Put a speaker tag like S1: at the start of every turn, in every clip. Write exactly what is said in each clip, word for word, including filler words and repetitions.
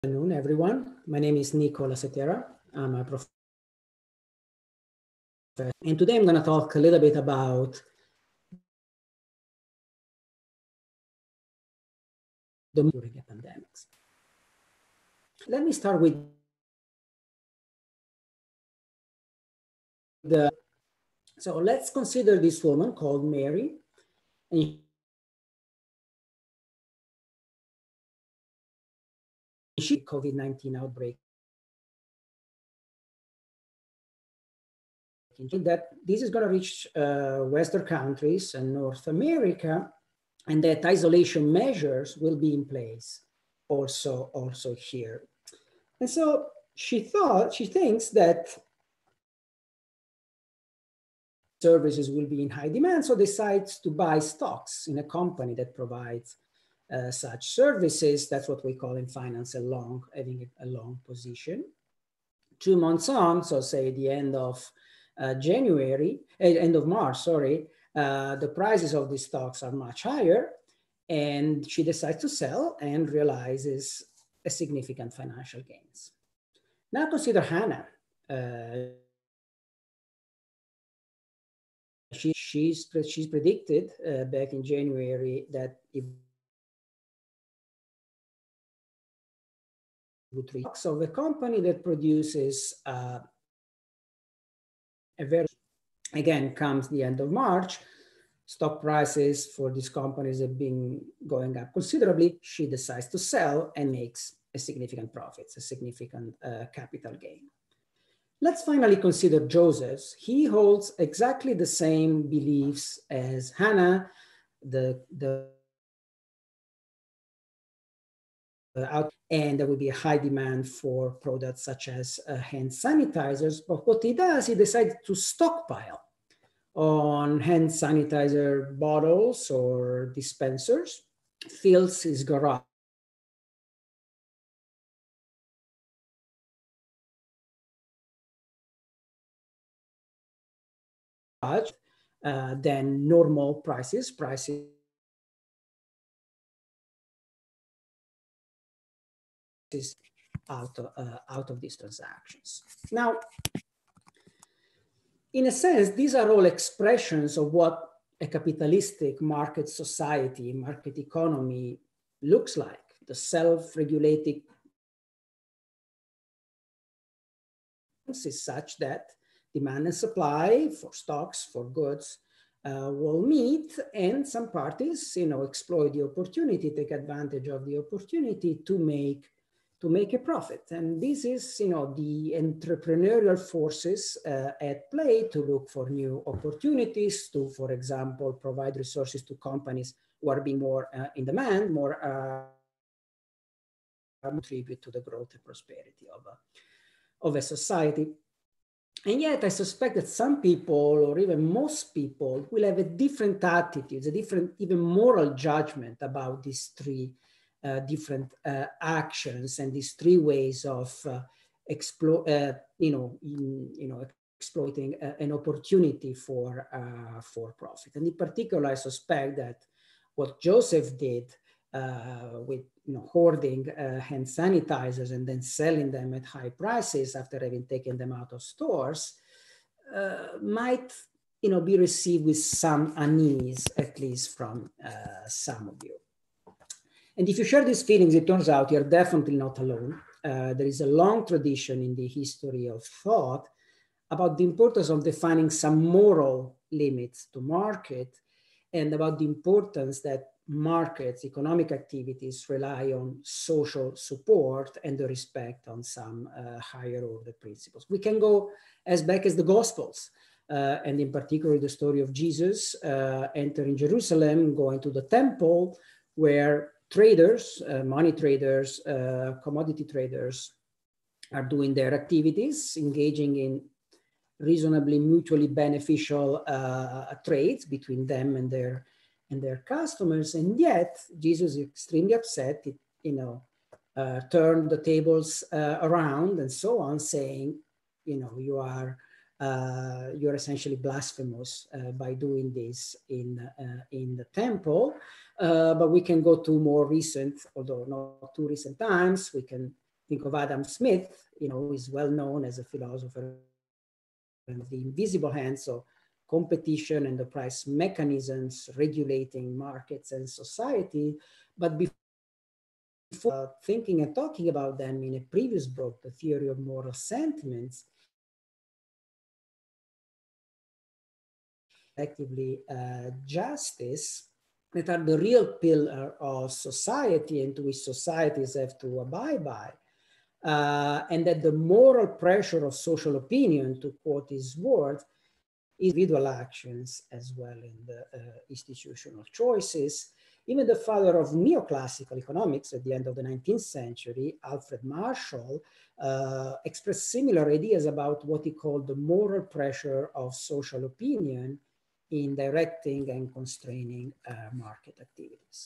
S1: Good afternoon, everyone. My name is Nicola Setera. I'm a professor. And today I'm going to talk a little bit about the during a pandemic. Let me start with the, so let's consider this woman called Mary. And she COVID nineteen outbreak. That this is going to reach uh, Western countries and North America, and that isolation measures will be in place also, also here. And so she thought, she thinks that services will be in high demand, so decides to buy stocks in a company that provides uh, such services. That's what we call in finance a long, having a long position. Two months on, so say the end of uh, January, uh, end of March, sorry, uh, the prices of these stocks are much higher, and she decides to sell and realizes a significant financial gains. Now consider Hannah. Uh, she, she's, she's predicted uh, back in January that it would reach. So the company that produces uh, a very, again, comes the end of March, stock prices for these companies have been going up considerably. She decides to sell and makes a significant profit, a significant uh, capital gain. Let's finally consider Joseph's. He holds exactly the same beliefs as Hannah. The, the uh, and there will be a high demand for products such as uh, hand sanitizers. But what he does, he decides to stockpile on hand sanitizer bottles or dispensers, fills his garage uh, than normal prices, prices out of, uh, out of these transactions. Now, in a sense, these are all expressions of what a capitalistic market society, market economy looks like. The self-regulating is such that demand and supply for stocks, for goods, uh, will meet, and some parties, you know, exploit the opportunity, take advantage of the opportunity to make to make a profit. And this is, you know, the entrepreneurial forces uh, at play to look for new opportunities, to, for example, provide resources to companies who are being more uh, in demand, more uh, contribute to the growth and prosperity of a, of a society. And yet I suspect that some people, or even most people, will have a different attitude, a different, even moral judgment about these three uh, different uh, actions and these three ways of uh, explo uh, you know, in, you know, exploiting uh, an opportunity for, uh, for profit. And in particular, I suspect that what Joseph did uh, with, you know, hoarding uh, hand sanitizers and then selling them at high prices after having taken them out of stores uh, might, you know, be received with some unease, at least from uh, some of you. And if you share these feelings, it turns out you're definitely not alone. Uh, there is a long tradition in the history of thought about the importance of defining some moral limits to market, and about the importance that markets, economic activities rely on social support and the respect on some uh, higher order principles. We can go as back as the Gospels, uh, and in particular the story of Jesus uh, entering Jerusalem, going to the temple, where traders, uh, money traders, uh, commodity traders are doing their activities, engaging in reasonably mutually beneficial uh, trades between them and their and their customers. And yet Jesus is extremely upset, it, you know, uh, turned the tables uh, around and so on, saying, you know, you are uh, you're essentially blasphemous uh, by doing this in uh, in the temple. Uh, but we can go to more recent, although not too recent times. We can Think of Adam Smith, you know, who is well known as a philosopher of the invisible hand, so competition and the price mechanisms regulating markets and society. But before uh, thinking and talking about them in a previous book, The Theory of Moral Sentiments, effectively uh, justice, that are the real pillar of society and to which societies have to abide by. Uh, and that the moral pressure of social opinion, to quote his words, individual actions as well in the uh, institutional choices. Even the father of neoclassical economics at the end of the nineteenth century, Alfred Marshall, uh, expressed similar ideas about what he called the moral pressure of social opinion in directing and constraining uh, market activities.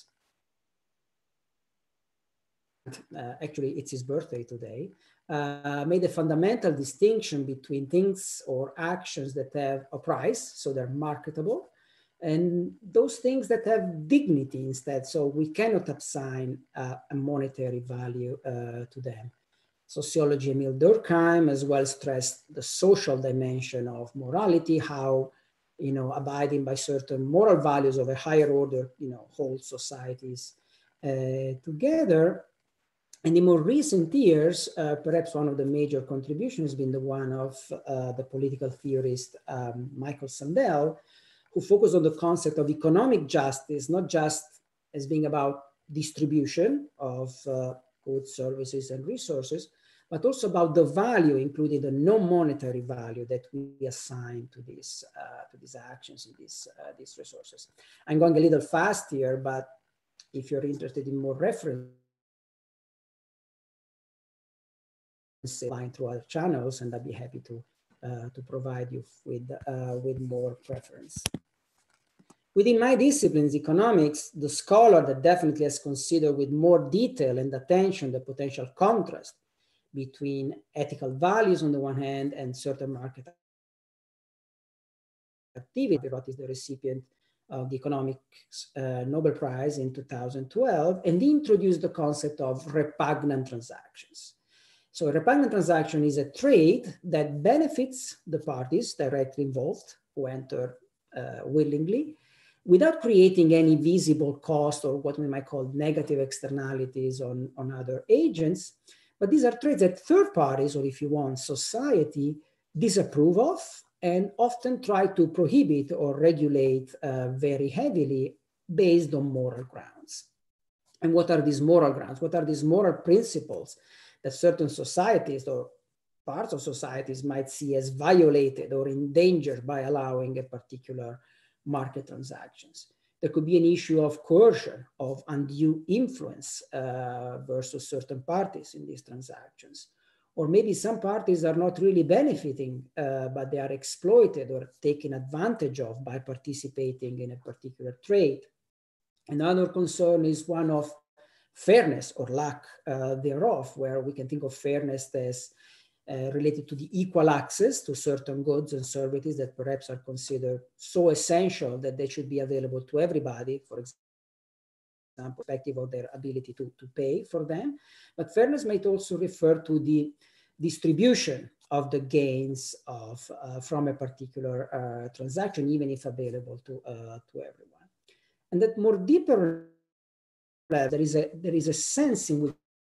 S1: Uh, actually, it's his birthday today, uh, made a fundamental distinction between things or actions that have a price, so they're marketable, and those things that have dignity instead, so we cannot assign uh, a monetary value uh, to them. Sociology Emile Durkheim as well stressed the social dimension of morality, how, you know, abiding by certain moral values of a higher order, you know, holds societies uh, together. And in more recent years, uh, perhaps one of the major contributions has been the one of uh, the political theorist um, Michael Sandel, who focused on the concept of economic justice, not just as being about distribution of uh, goods, services, and resources, but also about the value, including the non-monetary value that we assign to these, uh, to these actions and these, uh, these resources. I'm going a little fast here, but if you're interested in more reference, line through other channels, and I'd be happy to uh, to provide you with uh, with more preference. Within my disciplines, economics, the scholar that definitely has considered with more detail and attention the potential contrast between ethical values on the one hand and certain market activity. Pirot is the recipient of the Economics uh, Nobel Prize in two thousand twelve, and introduced the concept of repugnant transactions. So a repugnant transaction is a trade that benefits the parties directly involved who enter uh, willingly without creating any visible cost or what we might call negative externalities on, on other agents. But these are trades that third parties, or if you want, society, disapprove of and often try to prohibit or regulate uh, very heavily based on moral grounds. And what are these moral grounds? What are these moral principles that certain societies or parts of societies might see as violated or endangered by allowing a particular market transactions? There could be an issue of coercion, of undue influence uh, versus certain parties in these transactions. Or maybe some parties are not really benefiting, uh, but they are exploited or taken advantage of by participating in a particular trade. Another concern is one of fairness or lack uh, thereof, where we can think of fairness as uh, related to the equal access to certain goods and services that perhaps are considered so essential that they should be available to everybody, for example, perspective of their ability to, to pay for them. But fairness might also refer to the distribution of the gains of, uh, from a particular uh, transaction, even if available to, uh, to everyone. And that more deeper level, there is a, there is a sense in which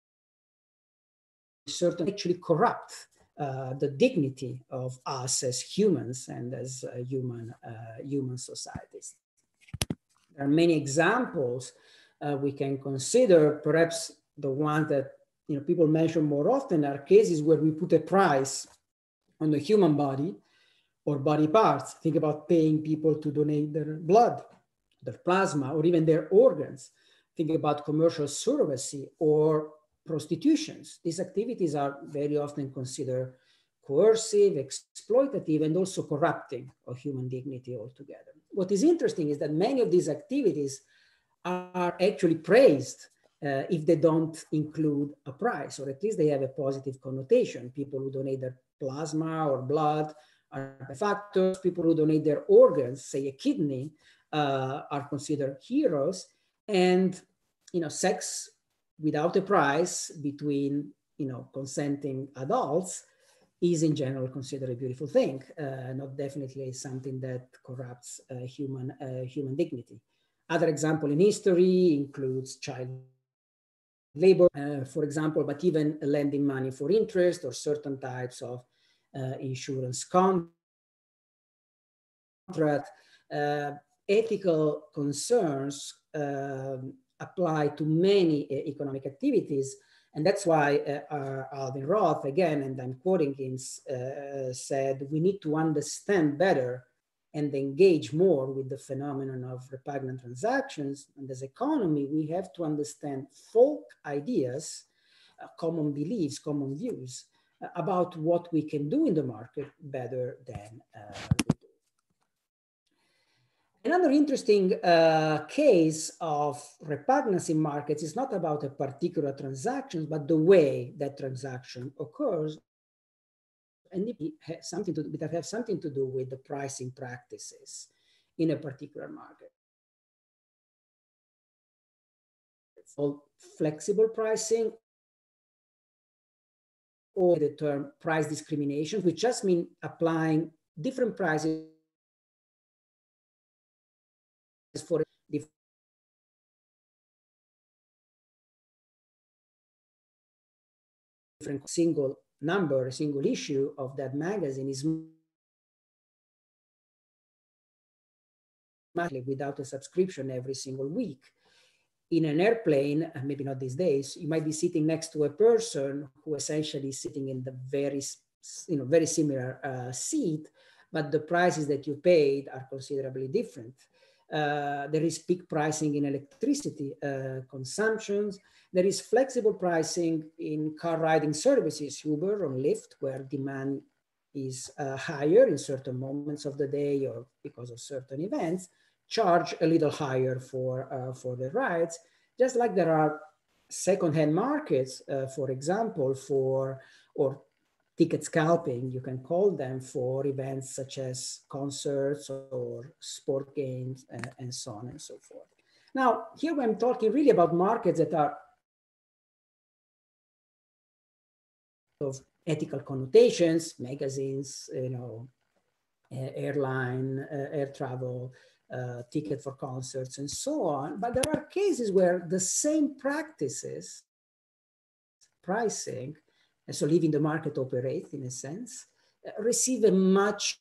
S1: certain actually corrupt uh, the dignity of us as humans and as uh, human, uh, human societies. There are many examples uh, we can consider. Perhaps the one that, you know, people mention more often are cases where we put a price on the human body or body parts. Think about paying people to donate their blood, their plasma, or even their organs. Think about commercial surrogacy or prostitutions. These activities are very often considered coercive, exploitative, and also corrupting of human dignity altogether. What is interesting is that many of these activities are actually praised uh, if they don't include a price, or at least they have a positive connotation. People who donate their plasma or blood are benefactors. People who donate their organs, say a kidney, uh, are considered heroes. And, you know, sex without a price between you know, consenting adults is in general considered a beautiful thing, uh, not definitely something that corrupts uh, human, uh, human dignity. Other example in history includes child labor, uh, for example, but even lending money for interest or certain types of uh, insurance contract. Uh, ethical concerns uh, apply to many uh, economic activities. And that's why uh, uh, Alvin Roth, again, and I'm quoting him, uh, said, we need to understand better and engage more with the phenomenon of repugnant transactions. And as economy, we have to understand folk ideas, uh, common beliefs, common views uh, about what we can do in the market better than uh, we do. Another interesting uh, case of repugnance in markets is not about a particular transaction, but the way that transaction occurs. And it has something to do, it has something to do with the pricing practices in a particular market. It's called flexible pricing, or the term price discrimination, which just means applying different prices for different different single number, a single issue of that magazine is without a subscription every single week. In an airplane, maybe not these days, you might be sitting next to a person who essentially is sitting in the very, you know, very similar uh, seat, but the prices that you paid are considerably different. Uh, there is peak pricing in electricity uh, consumptions. There is flexible pricing in car riding services, Uber or Lyft, where demand is uh, higher in certain moments of the day or because of certain events, charge a little higher for, uh, for the rides. Just like there are secondhand markets, uh, for example, for, or ticket scalping, you can call them, for events such as concerts or sport games and, and so on and so forth. Now, here I'm talking really about markets that are of ethical connotations, magazines, you know, uh, airline, uh, air travel, uh, ticket for concerts and so on. But there are cases where the same practices, pricing, and so leaving the market operate in a sense, uh, receive a much.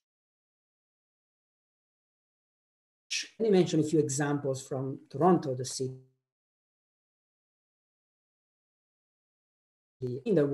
S1: Let me mention a few examples from Toronto, the city. In the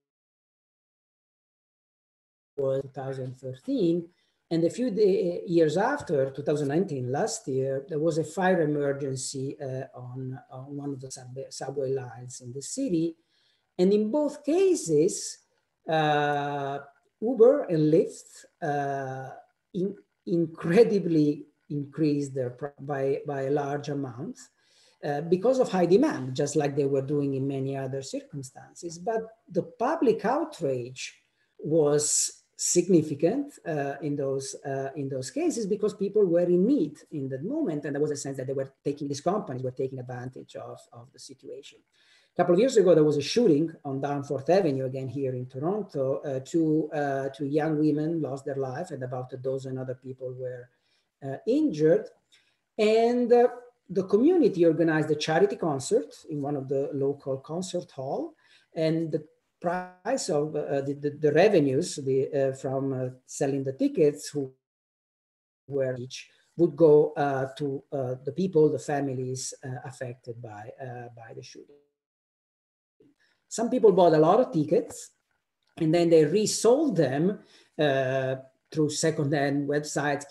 S1: was two thousand thirteen, and a few day, years after, two thousand nineteen, last year, there was a fire emergency uh, on, on one of the subway, subway lines in the city. And in both cases, uh, Uber and Lyft uh, in, incredibly increased their price by, by a large amount uh, because of high demand, just like they were doing in many other circumstances. But the public outrage was significant uh, in those uh, in those cases because people were in need in that moment, and there was a sense that they were taking, these companies were taking advantage of, of the situation. A couple of years ago, there was a shooting on Danforth Avenue, again here in Toronto. Uh, two, uh, two young women lost their life, and about a dozen other people were uh, injured. And uh, the community organized a charity concert in one of the local concert hall, and the price of uh, the, the, the revenues the, uh, from uh, selling the tickets who were each would go uh, to uh, the people, the families uh, affected by, uh, by the shooting. Some people bought a lot of tickets and then they resold them uh, through secondhand websites,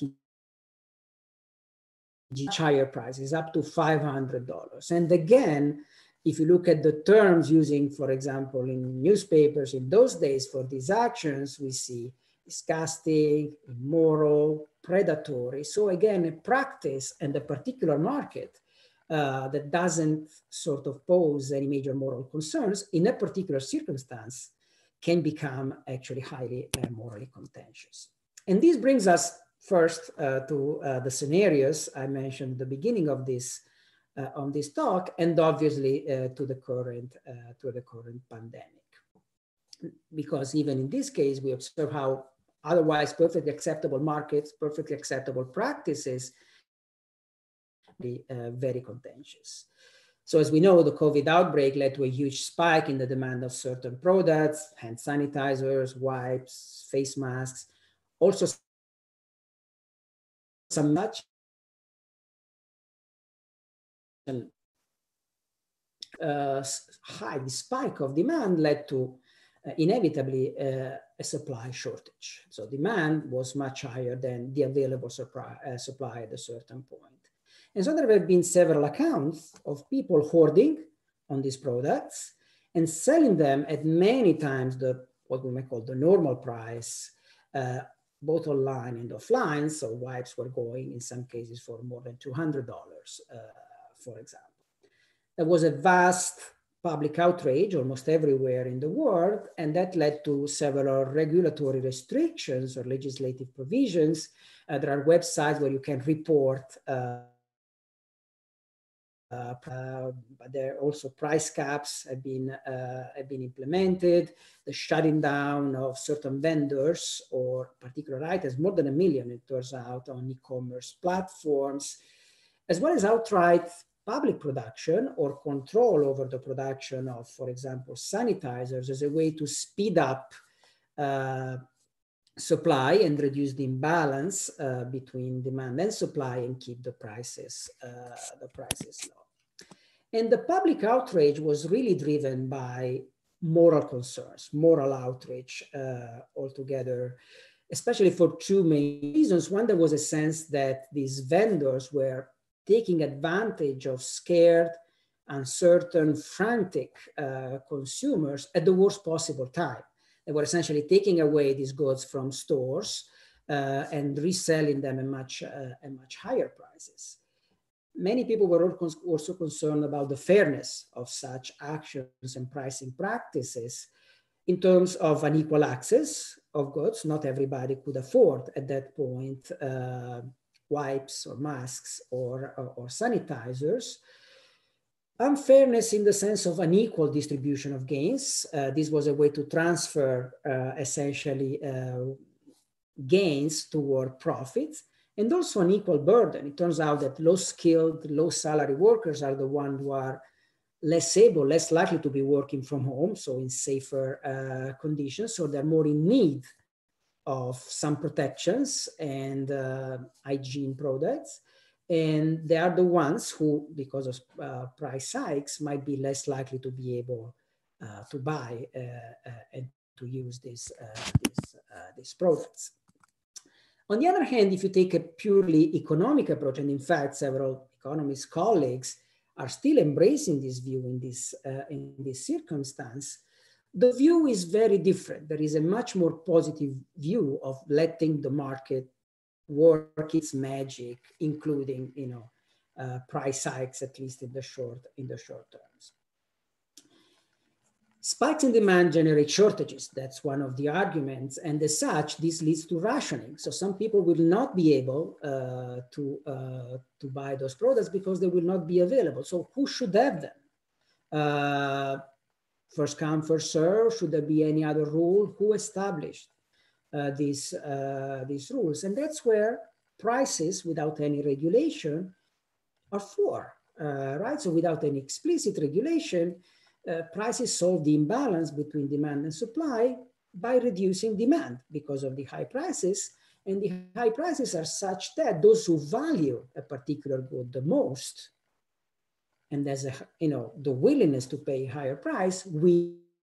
S1: higher prices, up to five hundred dollars. And again, if you look at the terms using, for example, in newspapers in those days for these actions, we see disgusting, immoral, predatory. So again, a practice and a particular market uh, that doesn't sort of pose any major moral concerns in a particular circumstance can become actually highly uh, morally contentious. And this brings us first uh, to uh, the scenarios I mentioned at the beginning of this uh, on this talk, and obviously uh, to the current uh, to the current pandemic. because even in this case, we observe how otherwise perfectly acceptable markets, perfectly acceptable practices, be uh, very contentious. So as we know, the COVID outbreak led to a huge spike in the demand of certain products, hand sanitizers, wipes, face masks, also some much uh, high spike of demand led to uh, inevitably uh, a supply shortage. So demand was much higher than the available supply, uh, supply at a certain point. And so there have been several accounts of people hoarding on these products and selling them at many times the what we may call the normal price, uh, both online and offline. So wipes were going in some cases for more than two hundred dollars, uh, for example. There was a vast public outrage almost everywhere in the world, and that led to several regulatory restrictions or legislative provisions. Uh, there are websites where you can report uh, Uh, uh, but there are also price caps have been, uh, have been implemented, the shutting down of certain vendors or particular items, more than a million it turns out, on e-commerce platforms, as well as outright public production or control over the production of, for example, sanitizers as a way to speed up uh, supply and reduce the imbalance uh, between demand and supply and keep the prices, uh, the prices low. And the public outrage was really driven by moral concerns, moral outrage uh, altogether, especially for two main reasons. One, there was a sense that these vendors were taking advantage of scared, uncertain, frantic uh, consumers at the worst possible time. They were essentially taking away these goods from stores uh, and reselling them at much, uh, at much higher prices. Many people were also concerned about the fairness of such actions and pricing practices in terms of unequal access of goods. Not everybody could afford at that point uh, wipes or masks or, or, or sanitizers. Unfairness in the sense of unequal distribution of gains. Uh, this was a way to transfer uh, essentially uh, gains toward profits. And also an equal burden. It turns out that low-skilled, low-salary workers are the ones who are less able, less likely to be working from home, so in safer uh, conditions. So they're more in need of some protections and uh, hygiene products. And they are the ones who, because of uh, price hikes, might be less likely to be able uh, to buy uh, uh, and to use these, uh, these, uh, these products. On the other hand, if you take a purely economic approach, and in fact, several economist colleagues are still embracing this view in this, uh, in this circumstance, the view is very different. There is a much more positive view of letting the market work its magic, including, you know, uh, price hikes, at least in the short, in the short terms. Spikes in demand generate shortages. That's one of the arguments. And as such, this leads to rationing. So some people will not be able uh, to, uh, to buy those products because they will not be available. So who should have them? Uh, first come, first serve? Should there be any other rule? Who established uh, these, uh, these rules? And that's where prices without any regulation are for, uh, right? So without any explicit regulation, Uh, prices solve the imbalance between demand and supply by reducing demand because of the high prices. And the high prices are such that those who value a particular good the most, and there's a, you know, the willingness to pay a higher price, will.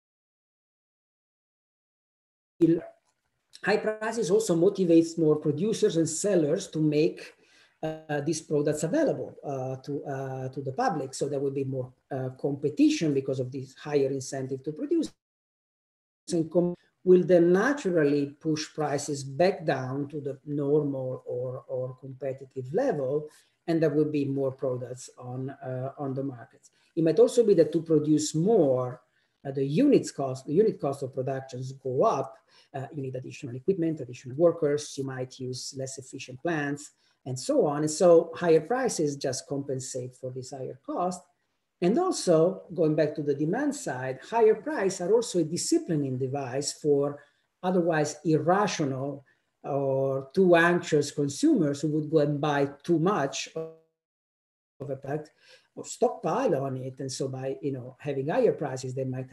S1: High prices also motivates more producers and sellers to make Uh, these products available uh, to, uh, to the public. So there will be more uh, competition because of this higher incentive to produce. And will then naturally push prices back down to the normal or, or competitive level, and there will be more products on, uh, on the markets. It might also be that to produce more, uh, the units cost, the unit cost of productions go up. Uh, you need additional equipment, additional workers. You might use less efficient plants, and so on. And so higher prices just compensate for this higher cost. And also, going back to the demand side, higher prices are also a disciplining device for otherwise irrational or too anxious consumers who would go and buy too much of a product or stockpile on it. And so by, you know, having higher prices, they might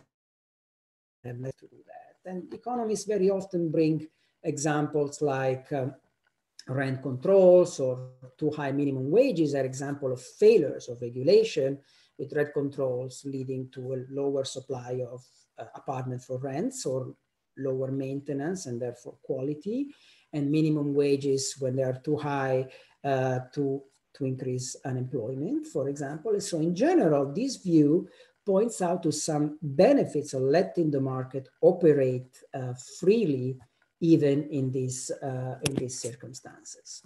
S1: have less to do that. And economists very often bring examples like um, rent controls or too high minimum wages are example of failures of regulation, with rent controls leading to a lower supply of uh, apartments for rents or lower maintenance and therefore quality, and minimum wages when they are too high uh, to, to increase unemployment, for example. And so in general, this view points out to some benefits of letting the market operate uh, freely even in these, uh, in these circumstances.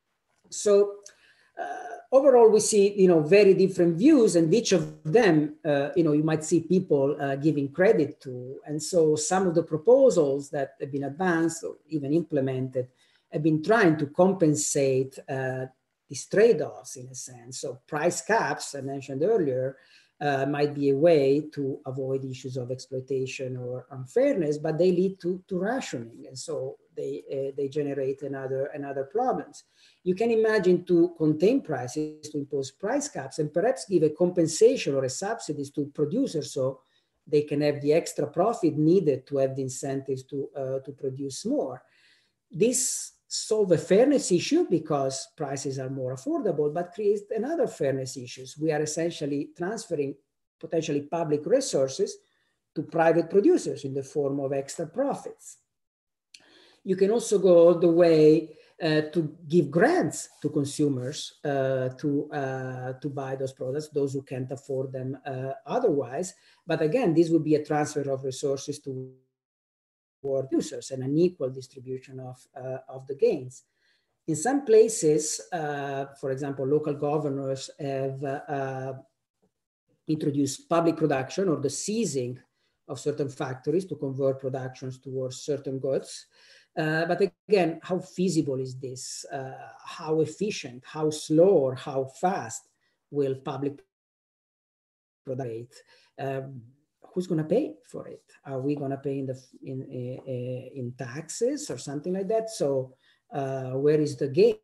S1: So uh, overall, we see, you know, very different views, and each of them, uh, you know, you might see people uh, giving credit to. And so some of the proposals that have been advanced or even implemented have been trying to compensate uh, these trade-offs in a sense. So price caps, I mentioned earlier, Uh, might be a way to avoid issues of exploitation or unfairness, but they lead to, to rationing. And so they, uh, they generate another, another problems. You can imagine to contain prices, to impose price caps, and perhaps give a compensation or a subsidies to producers so they can have the extra profit needed to have the incentives to, uh, to produce more. This solve a fairness issue because prices are more affordable, but creates another fairness issues. We are essentially transferring potentially public resources to private producers in the form of extra profits. You can also go all the way uh, to give grants to consumers uh, to, uh, to buy those products, those who can't afford them uh, otherwise. But again, this would be a transfer of resources to producers and an equal distribution of, uh, of the gains. In some places, uh, for example, local governors have uh, introduced public production or the seizing of certain factories to convert productions towards certain goods. Uh, but again, how feasible is this? Uh, how efficient, how slow, or how fast will public production? Um, who's going to pay for it? Are we going to pay in the in, in in taxes or something like that? So uh, where is the gain?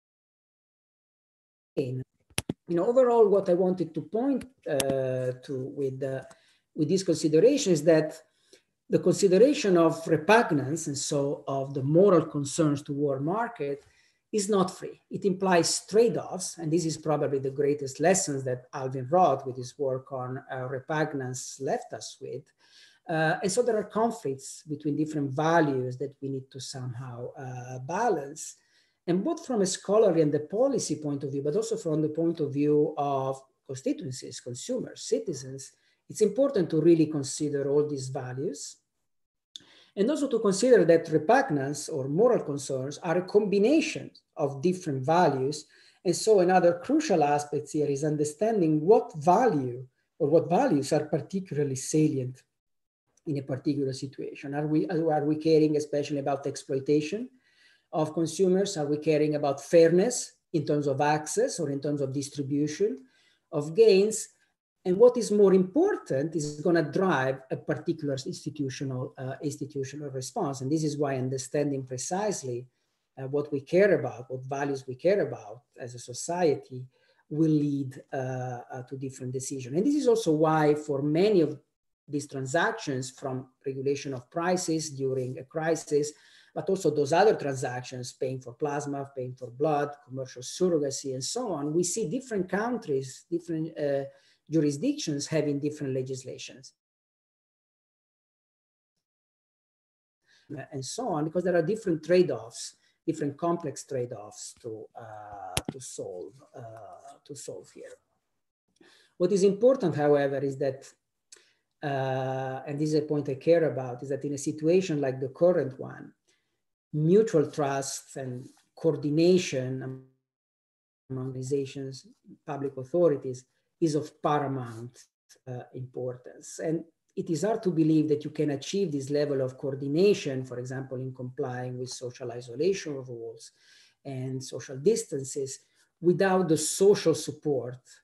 S1: You know, overall, what I wanted to point uh, to with uh, with this consideration is that the consideration of repugnance and so of the moral concerns toward market is not free. It implies trade-offs, and this is probably the greatest lessons that Alvin Roth, with his work on uh, repugnance, left us with. Uh, and so there are conflicts between different values that we need to somehow uh, balance. And both from a scholarly and the policy point of view, but also from the point of view of constituencies, consumers, citizens, it's important to really consider all these values. And also to consider that repugnance or moral concerns are a combination of different values. And so another crucial aspect here is understanding what value or what values are particularly salient in a particular situation. Are we, are we caring especially about exploitation of consumers? Are we caring about fairness in terms of access or in terms of distribution of gains? And what is more important is going to drive a particular institutional, uh, institutional response. And this is why understanding precisely uh, what we care about, what values we care about as a society will lead uh, uh, to different decisions. And this is also why for many of these transactions, from regulation of prices during a crisis, but also those other transactions, paying for plasma, paying for blood, commercial surrogacy, and so on, we see different countries, different uh, jurisdictions having different legislations and so on, because there are different trade-offs, different complex trade-offs to, uh, to, solve, uh, to solve here. What is important, however, is that Uh, and this is a point I care about, is that in a situation like the current one, mutual trust and coordination among organizations, public authorities, is of paramount uh, importance. And it is hard to believe that you can achieve this level of coordination, for example, in complying with social isolation rules and social distances, without the social support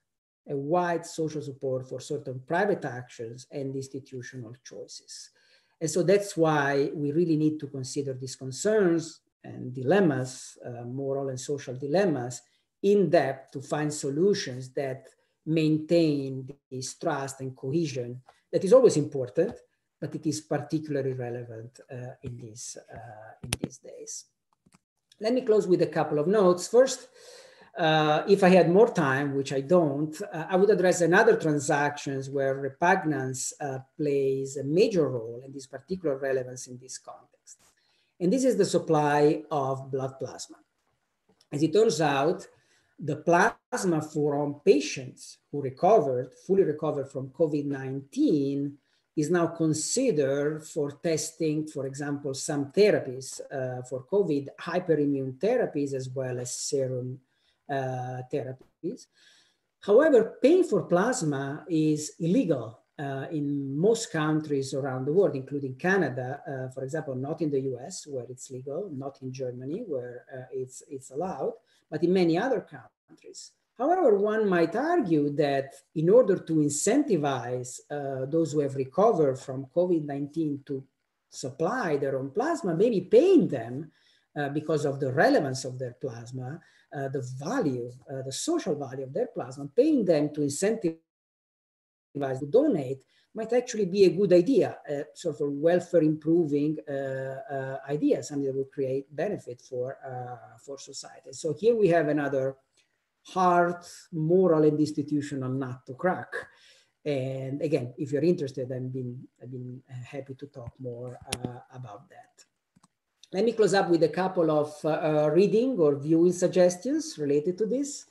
S1: a wide social support for certain private actions and institutional choices. And so that's why we really need to consider these concerns and dilemmas, uh, moral and social dilemmas, in depth to find solutions that maintain this trust and cohesion that is always important, but it is particularly relevant uh, in, these, uh, in these days. Let me close with a couple of notes. First, uh, if I had more time, which I don't, uh, I would address another transactions where repugnance uh, plays a major role and is particular relevance in this context. And this is the supply of blood plasma. As it turns out, the plasma from patients who recovered, fully recovered from COVID nineteen is now considered for testing, for example, some therapies uh, for COVID, hyperimmune therapies, as well as serum uh, therapies. However, paying for plasma is illegal uh, in most countries around the world, including Canada, uh, for example, not in the U S where it's legal, not in Germany where uh, it's, it's allowed, but in many other countries. However, one might argue that in order to incentivize uh, those who have recovered from COVID nineteen to supply their own plasma, maybe paying them uh, because of the relevance of their plasma, uh, the value, uh, the social value of their plasma, paying them to incentivize to donate might actually be a good idea, a sort of welfare improving uh, uh, idea, something that will create benefit for, uh, for society. So here we have another hard moral and institutional nut to crack. And again, if you're interested, I've been, I've been happy to talk more uh, about that. Let me close up with a couple of uh, reading or viewing suggestions related to this.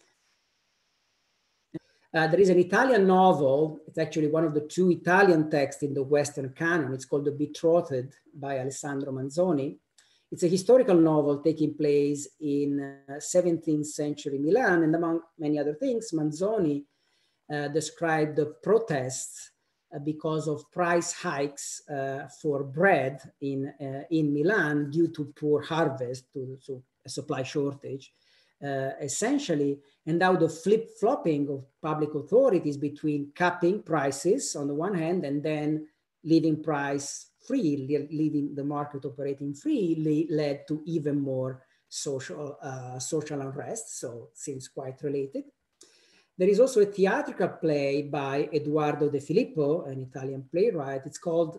S1: Uh, there is an Italian novel. It's actually one of the two Italian texts in the Western canon. It's called The Betrothed by Alessandro Manzoni. It's a historical novel taking place in uh, seventeenth century Milan. And among many other things, Manzoni uh, described the protests uh, because of price hikes uh, for bread in, uh, in Milan due to poor harvest, to, to a supply shortage. Uh, essentially, and how the flip-flopping of public authorities between capping prices on the one hand and then leaving price free, leaving the market operating free, led to even more social, uh, social unrest, so it seems quite related. There is also a theatrical play by Eduardo De Filippo, an Italian playwright. It's called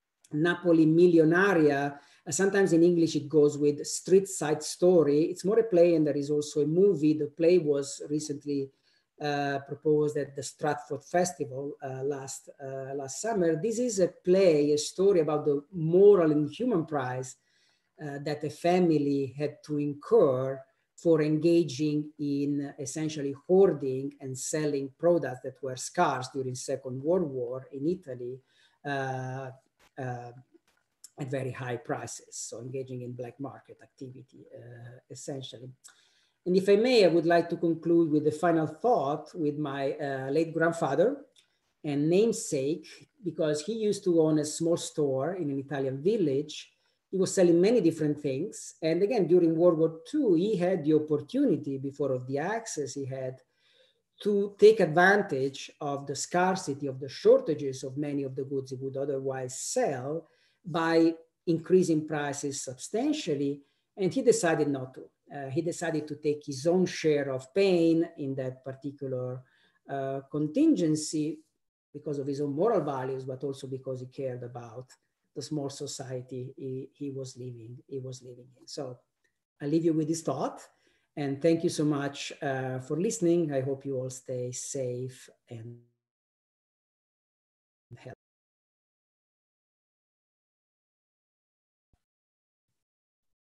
S1: Napoli Milionaria. Sometimes in English it goes with Street Side Story. It's more a play, and there is also a movie. The play was recently uh, proposed at the Stratford Festival uh, last, uh, last summer. This is a play, a story about the moral and human price uh, that a family had to incur for engaging in essentially hoarding and selling products that were scarce during Second World War in Italy. Uh, uh, at very high prices, so engaging in black market activity, uh, essentially. And if I may, I would like to conclude with the final thought with my uh, late grandfather and namesake, because he used to own a small store in an Italian village. He was selling many different things. And again, during World War Two, he had the opportunity, before of the access he had, to take advantage of the scarcity, of the shortages of many of the goods he would otherwise sell by increasing prices substantially, and he decided not to. Uh, he decided to take his own share of pain in that particular uh, contingency because of his own moral values, but also because he cared about the small society he, he was living, he was living in. So I leave you with this thought. And thank you so much uh, for listening. I hope you all stay safe and healthy.